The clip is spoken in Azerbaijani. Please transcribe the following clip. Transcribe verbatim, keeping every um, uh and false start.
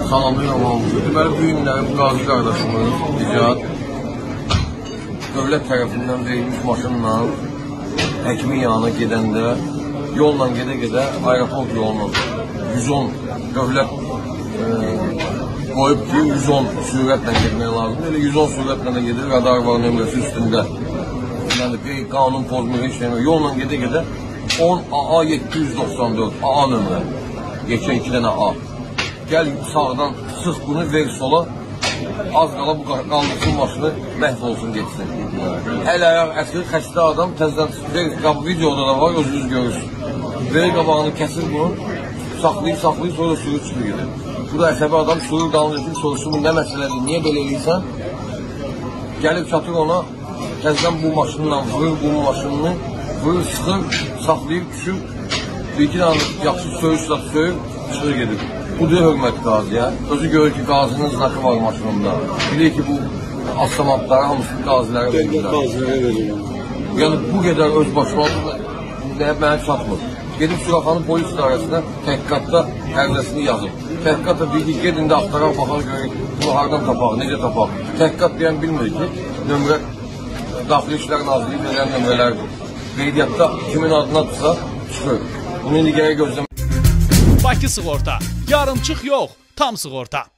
Salamlayıram hamımızı. Deməli, bu günləri bu qazi qardaşımız Nicat dövlət tərəfindən verilmiş maşınla həkimin yanına gedəndə yolla gedə-gedə aeroport yoluna yüz on dövlət e, qoyub ki, yüz on sürətlə getmək lazım. Elə yüz on sürətlə də gedir, radar var nömrəsi üstündə. Yəni, bir qanun pozmuyor, heç neymi. Yolla gedə-gedə on A A yeddi yüz doxsan dörd A A nömrə. Geçən iki dənə A. Gəl sağdan sıx bunu, ver sola. Az qala bu qaldırsın maşını, məhv olsun, geçsin. Əl ayaq əsir, xəstə adam təzdən ver, videoda da var, özünüz görürsün. Ver qabağını, kəsir bunu, saxlayıb, saxlayıb, sonra sürü çıxır gedir. Bu da əsəbi adam sürür, dalınca soruşur, bu nə məsələdir, niyə belə eləyirsən? Gəlib çatır ona, təzdən bu maşınla vurur, bu maşınını, vurur, sıxır, saxlayıb, düşür. Bir-iki dənə yaxşı söyüş zat söyür, çıxır gedir. Budur hörmət qaziyə. Özü görür ki, qazinin znakı var maşınında. Bilir ki, bu avtomatları hamısını qazilərə verirlər. Yəni, bu qədər öz başına mənə çatmır. Gedib Suraxanın polis idarəsinə təhqiqatda ərizəsini yazıb. Təhqiqat da deyir ki, gedin də axtaraq, baxar görək, bunu hardan tapaq, necə tapaq. Təhqiqat deyən bilmir ki, nömrə Daxili İşlər Nazirliyi verən nömrələrdir. Qeydiyyatda kimin adınadırsa çıxır. Bunu indi gərək gözləmək. Bakı Sığorta. Yarımçıq yox, tam sığorta.